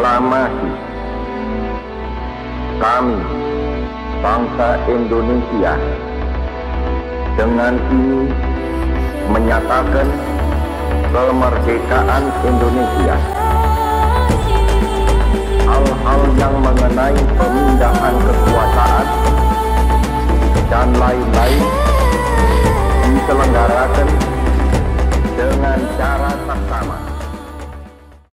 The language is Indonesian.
proklamasi kami, bangsa Indonesia, dengan ini menyatakan kemerdekaan Indonesia. Hal-hal yang mengenai pemindahan kekuasaan